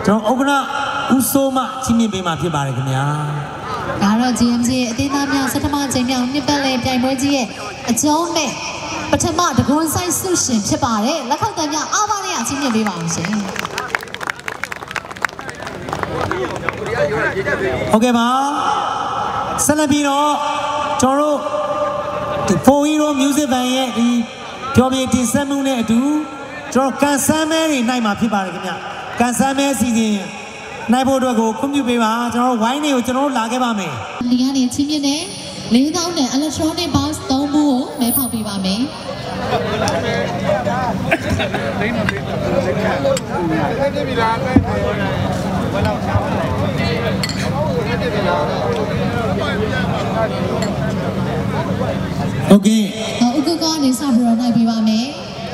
저 오그나 우소마 지민 배마 피바르그냐. 나로 GMC 대담량 서타마 쟁량 니빨레 비아이모지에 정매 पठमा दगोन साइज सुशिन पिबारे लखौतम्या आबारे अचिन्य बेबाउसे ओके माဆက်ပြီးတော့ကျွန်တော်တို့ဒီ 4 hero music band ရဲ့ဒီပျော်ပြတင်ဆက်မှုနဲ့အတူကျွန်တော်ကန်ဆန်းမဲတွေနိုင်မှာဖြစ်ပါတယ်ခင်ဗျကန်ဆန်းမဲစီစဉ်နိုင်ဖို့အတွက်ကိုခွင့်ပြုပေးပါကျွန်တော်တို့ဝိုင်းတွေကိုကျွန်တော်တို့လာခဲ့ပါမယ်ဒီကနေချင်းမြင့်နဲ့4000နဲ့ electronic box 3ခုကိုမဲဖောက်ပေးပါမယ်โอเคဥက္ကကနေစပြီးတော့နိုင်ပေးပါမယ်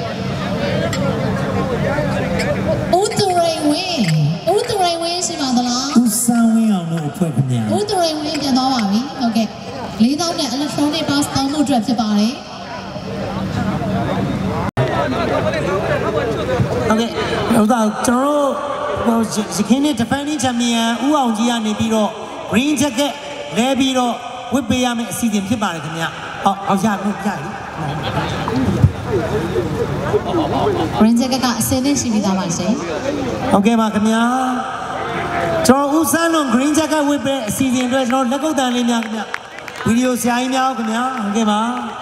ဦးသူရိန်ဝင်းရှိပါသလားဦးစန်းဝင်းအောင်တို့အဖွဲ့ခင်ဗျာဦးသူရိန်ဝင်းပြန်သွားပါပြီဟုတ်ကဲ့4000နဲ့ electronic box 3ခုအတွက်ဖြစ်ပါတယ်โอเคဟိုတော့ကျွန်တော်တို့ရခိုင်နဲ့ defending champion ဦးအောင်ကြီးကနေပြီးတော့ green jacket လဲပြီးတော့ဝစ်ပေးရမယ့်အစီအစဉ်ဖြစ်ပါတယ်ခင်ဗျအောင်ရလို့ပြရည် green jacket ကအစင်းနဲ့ရှိပြီးသားပါရှင်ဟုတ်ကဲ့ပါခင်ဗျာကျွန်တော်ဦးစန်းလွန် green jacket ဝစ်ပေးအစီအစဉ်အတွက်ကျွန်တော်လက်ကုပ်တန်လေးများခင်ဗျဗီဒီယိုဆရာကြီးများခင်ဗျာဟုတ်ကဲ့ပါ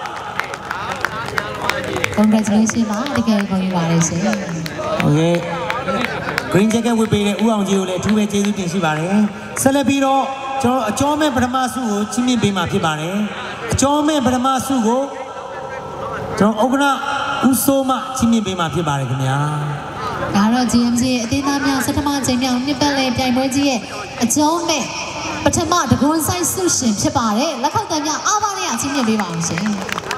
congratulations ပါတကယ်ကိုယူပါတယ်ရှင်ဟုတ်ကဲ့ green jacket ဝစ်ပေးတဲ့ဦးအောင်ကြီးကိုလည်းအထူးပဲကျေးဇူးတင်ရှိပါတယ်ဆက်လက်ပြီးတော့ကျွန်တော်အကျော်မဲ့ပထမဆုကိုချီးမြှင့်ပေးမှာဖြစ်ပါတယ်အကျော်မဲ့ပထမဆုကိုကျွန်တော်ဥက္ကဋ္ဌဦးစိုးမချီးမြှင့်ပေးမှာဖြစ်ပါတယ်ခင်ဗျာဒါတော့ GMC ရဲ့အသေးသားများစထမချိန်မြောက်နှစ်ပတ်လည်ပြိုင်ပွဲကြီးရဲ့အကျော်မဲ့ပထမဒဂွန်ဆိုင်ဆုရှင်ဖြစ်ပါတယ်လက်ခောက်တံများအားပါနဲ့ချီးမြှင့်ပေးပါအောင်ရှင်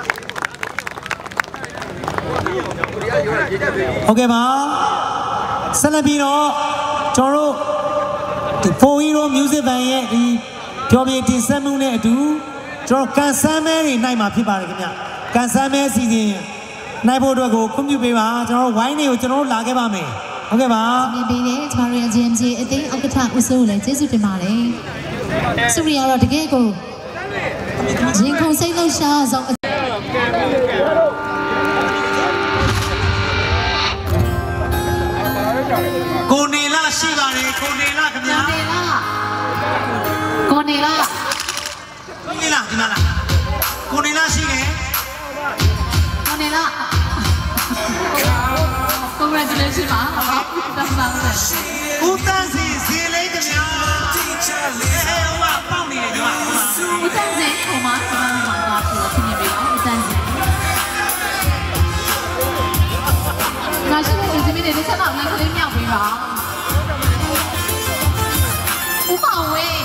ဟုတ်ကဲ့ပါဆက်လက်ပြီးတော့ကျွန်တော်တို့ဒီ 4 hero music band ရဲ့ဒီပျော်ပြတင်ဆက်မှုနဲ့အတူကျွန်တော်ကန်ဆန်းမဲတွေနိုင်မှာဖြစ်ပါတယ်ခင်ဗျကန်ဆန်းမဲစီစဉ်နိုင်ဖို့အတွက်ကိုခွင့်ပြုပေးပါကျွန်တော်တို့ဝိုင်းတွေကိုကျွန်တော်တို့လာခဲ့ပါမယ်ဟုတ်ကဲ့ပါမြင်ပေးတယ်ကျွန်တော်တို့ GMC အသိဥက္ကဋ္ဌဦးစိုးကိုလည်းကျေးဇူးတင်ပါတယ်စုရီကတော့တကယ်ကိုရင်ခုန်စိတ်လှုပ်ရှားဆုံးကိုနေလာရှိပါတယ်ကိုနေလာခင်ဗျာကိုနေလာဒီမှာလားကိုနေလာရှိတယ်ကိုနေလာ congratulations ပါဟုတ်ကဲ့ပါဦးတန်းစီဇီလေးခင်ဗျာဟိုကပေါက်နေတယ်ဒီမှာဦးတန်းစီဟိုမှာတော့ဖြစ်နေပြီဦးတန်းစီငါရှိတဲ့ဒီမင်းတွေတစ်ချက်တော့ငါကလေးမြောက်ပြီးပါဦးမောင်ဝင်း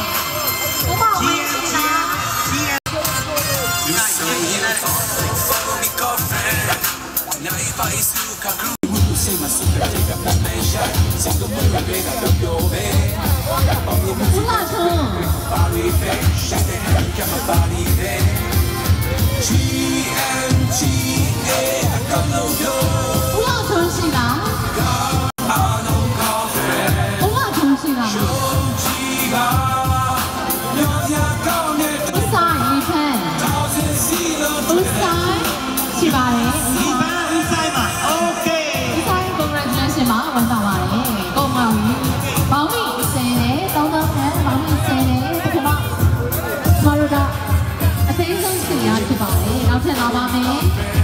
လာပါမယ်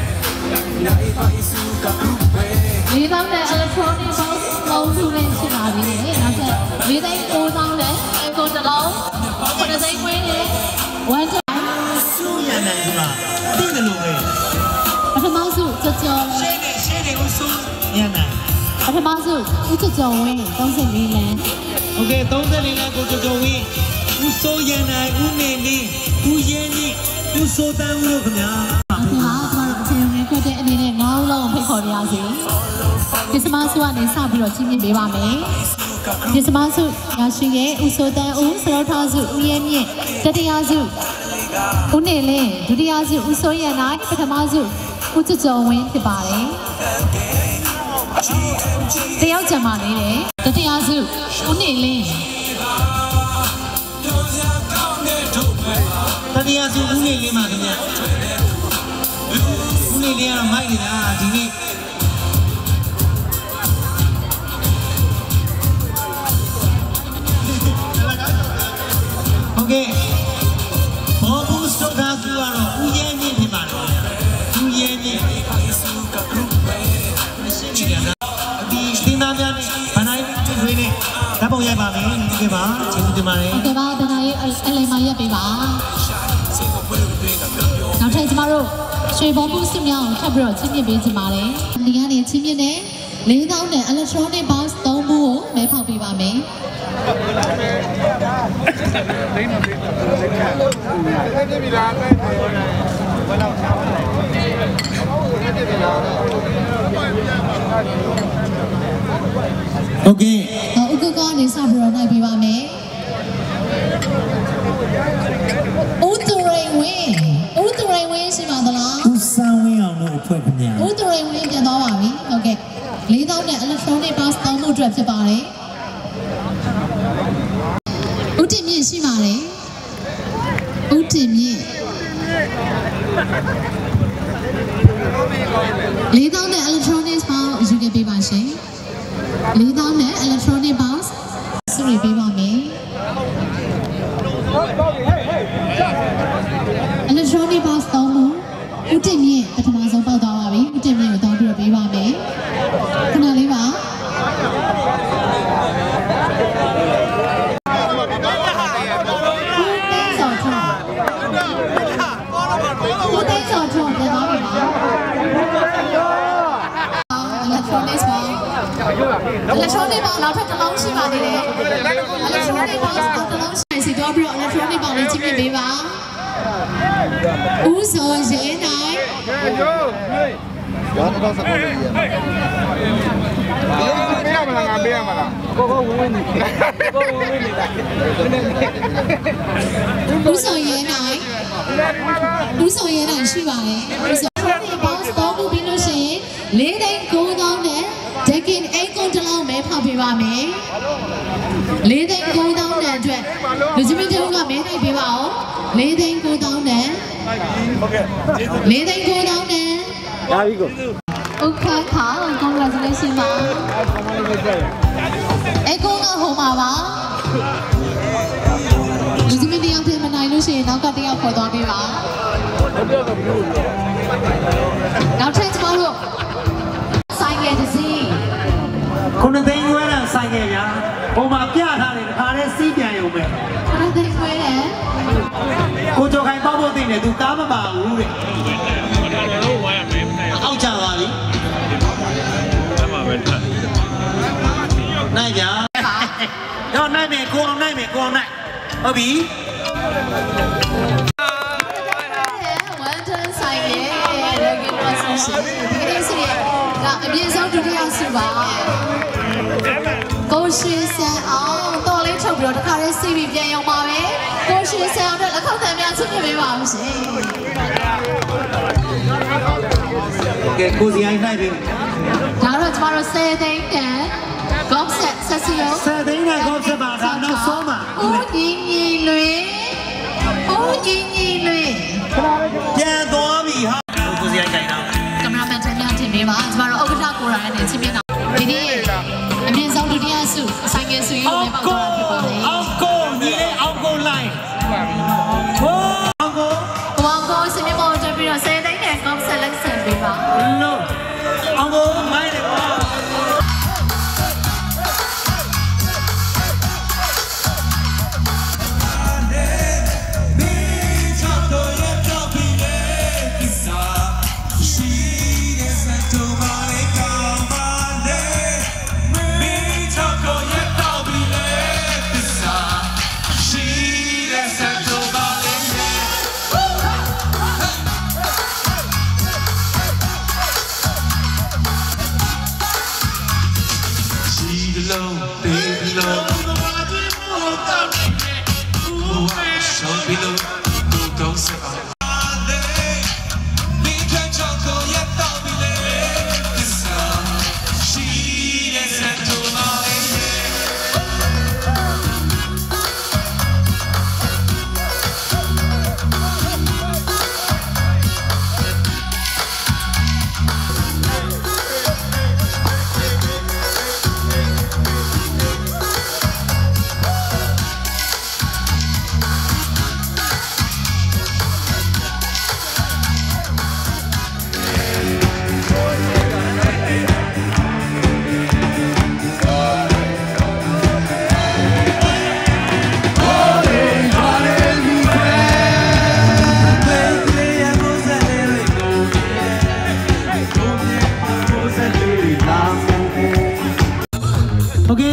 လေးပေါင်းတဲ့ electronic box 3ခုနဲ့ရှင်းလာပြီလေနောက်ဆက်၄သိန်း9000နဲ့ကိုတလုံး9သိန်းခွင်းနဲ့1 time စုရနိုင်ဘူးလားသိတယ်လို့ပဲပထမစုကြော်ရှင်းနေဦးစုရနိုင်ပထမစုဦးကြော်ဝင်း34လမ်းโอเค34လမ်းကိုကြော်ဝင်းဦးစိုးရနိုင်ဦးနေနေဦးရဲနေဦးစိုးတန်းဦးတို့ခင်ဗျာအနေနဲ့ငါးဦးလုံးဖိတ်ခေါ်ရစီဒီစမဆုကနေစပြီးတော့ချီးမြှင့်ပေးပါမယ်ဒီစမဆုရရှိရဲ့ဦးစိုးတန်းဦးစရောထားစုဦးရဲမြင့်တတိယဆုဦးနေလင်းဒုတိယဆုဦးစိုးရနိုင်ပထမဆုဦးကျော်ဝင်းဖြစ်ပါတယ်တယောက်ကြံပါနေတယ်တတရားစုဦးနေလင်းတတရားစုဦးနေလင်းပါခင်ဗျဦးနေလင်းကတော့မိုက်နေတာဒီနေ့โอเคဘောဘူးစတော့သားစုကတော့ဦးရဲမြင့်ဖြစ်ပါတယ်ဦးရဲမြင့်ဒီနာများနဲ့ဘန်နိုင်တွေနဲ့ဓာတ်ပုံရိုက်ပါမယ်ဒီကပါကျေးဇူးတင်ပါတယ်ဟုတ်ကဲ့ပါတနာရေးအလိမ်မာရက်ပေးပါနောက်ထပ်ကျမတို့ရွှေဘုံဘူးစစ်မြောင်းထပ်ပြီးတော့ချင်းမြင့်ပေးချင်ပါတယ်ဒီကနေချင်းမြင့်နဲ့4000နဲ့ electronic box 3ခုကိုမဲဖောက်ပေးပါမယ်โอเคဥက္ကကနေစပြီးတော့နိုင်ပေးပါမယ်ဦးသူရိန်ဝင်းရှိပါသလားဦးစန်းဝင်းအောင်တို့အဖွဲ့ခင်ဗျာဦးသူရိန်ဝင်းပြန်သွားပါပြီဟုတ်ကဲ့4000နဲ့ electronic box 3ခုအတွက်ဖြစ်ပါတယ်ဦးတင်မြင့်ရှိပါတယ်ဦးတင်မြင့်4000နဲ့ electronic box ယူခဲ့ပေးပါရှင်4000နဲ့ electronic box စုရပေးပါမယ် electronic box 3ခုဦးတင်မြင့်ပထမဆုံးပေါက်သွားပါပြီဦးတင်မြင့်ကိုတောင်းပြီးတော့ပေးပါမယ်ခဏလေးပါဦးသိန်းစောထွန်းပြန်သွားပြီပါelectronic box နောက်ထပ်တစ်လုံးရှိပါသေးတယ် electronic box တစ်လုံးရှိစီတော့ပြီးတော့ electronic box လေးချင်းပြပေးပါဦးစောရဲနိုင်ဘာတော့စကောလေးရပေးရမလားငါပေးရမလားကိုဝင်နေတာဦးစောရဲနိုင်ရှိပါတယ်ဦးစော electronic box တော့ဘူးပြီးလို့ရှိရင်4,900နဲ့ Dekin 8ကုန်းတစ်လုံးပဲဖောက်ပေးပါမယ်4,900နဲ့အတွက်လူကြီးမင်းတို့ကမဲနိုင်ပေးပါဦး4,900နဲ့ဟုတ်ကဲ့ 4,900နဲ့ရပြီကိုဥက္ခခါ congratulations ပါ8ကုန်းကဟိုမှာပါလူကြီးမင်းတယောက်တည်းမနိုင်လို့ရှိရင်နောက်ကတယောက်ခေါ်သွားပေးပါနောက်ထပ်ကျမတို့ဆိုင်ငယ်တစ်စီးခုနှစ်သိန်းခွဲတာဆိုင်ငယ်ဗျာဟိုမှာပြထားတယ်တခါတည်းစီးပြန်ရုံပဲခုနှစ်သိန်းခွဲတယ်ကိုကျော်ခိုင်ပေါက်ဖို့သိနေသူကားမပါဘူးတဲ့အောက်ချပါပြီနိုင်ဗျာတော့နိုင်မယ်ကိုအောင်နိုင်ဟုတ်ပြီဝန်ထမ်းဆိုင်ရဲ့ရဂင်ပါဆိုရှင်ဒီနေ့စီကအပြည့်စုံဒုတိယဆုပါကိုရှိဆန်အောင်တော်လေးထုတ်ပြီးတော့တခါလေးစီးပြီးပြန်ရောက်ပါပဲကိုရှိဆန်အောင်တော့လက်ခောက်တန်များချစ်ပြပေးပါဦးရှင်ကဲကိုစီအိုင်းနိုင်ပြီဒါတော့ကျမတို့10သိန်းတန် golf set ဆက်စီရော 10သိန်းနဲ့ golf set ပါဒါနောက်ဆုံးပါဦးကြီးလွင်ပြန်သွားပြီဟာကိုစီအိုင်းနိုင်တော့ကင်မရာမန်တင်များတင်ပေးပါကျမတို့ဥက္ကဋ္ဌကိုရိုင်းနဲ့ချင်းပြနေတာဒီနေ့အမြင့်ဆုံးဒုတိယဆုဆိုင်ငယ်ဆုရေးလို့ပဲပေါက်သွားဖြစ်ပါတယ်အောက်ကိုညီလေးအောက်ကိုလိုက်ဟိုအောက်ကိုစမြမောတက်ပြီးတော့10သိန်းနဲ့ golf set လက်ဆံပေးပါလို့အောက်ကိုမိုင်းတယ်ပါ She is a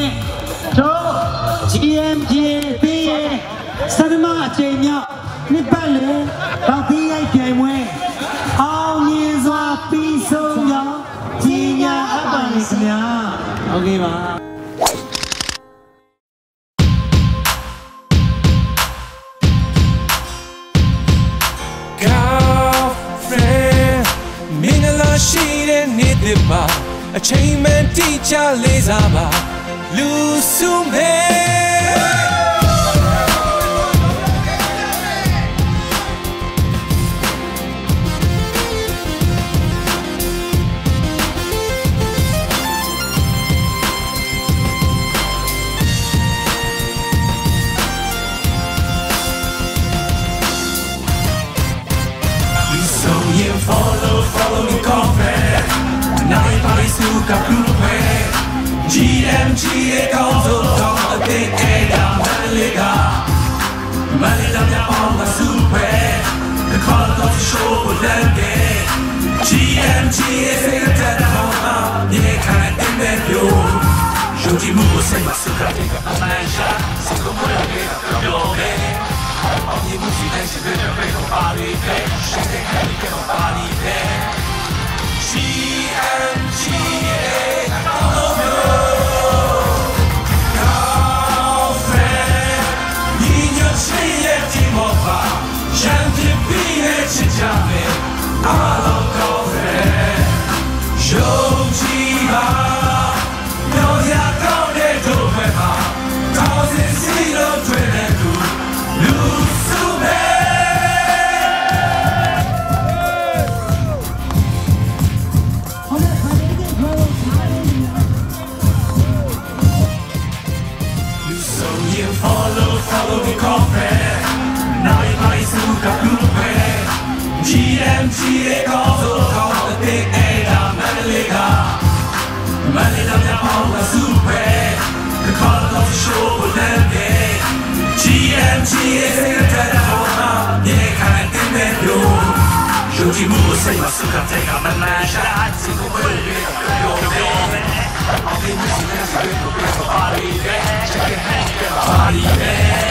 저 GMGA B의 사르마 제냐 니빨레 바비의 게임에 아우니즈와 비송야 지냐 아빠니스냐 오케이 봐. A chain man teacher lays about Lusume So you follow me confident Everybody suka grupe GMGA council talk a big ega Malida mia on the super The call of the show with them day GMGA say that home ye can't invent you Shoji mugo say masuka take a mansha Siko moya get yo me All the music and she better make a party day She can have it a party day GMGA all girlfriend 你有谁也寂寞吧想天比也吃家没阿老girlfriend 有几把留下高的都会怕高兴谁都追得住路苏梅Follow me confident Now everybody suka grupe GMGA call the big ega Malida mia on the super The call of the show with them day GMGA say that home ye can't invent you Shoji mugo say masuka take a mansha Siko moya get yo me All the music and the people party day Check it out get a party day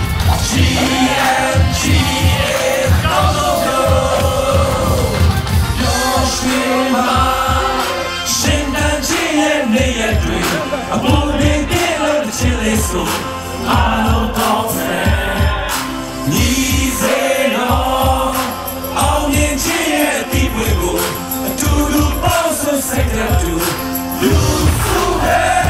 GMGA all over Yoshima 圣诞节那一对不能给了起来说阿罗高飞你在哪熬年节的回顾嘟嘟包手塞得住路苏黑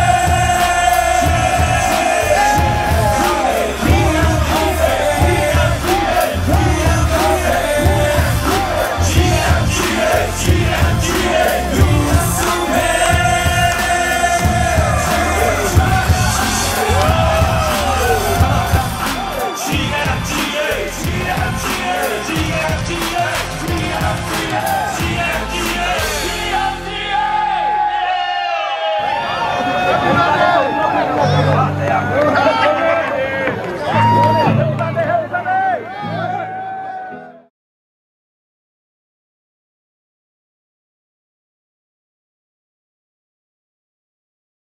Yeah.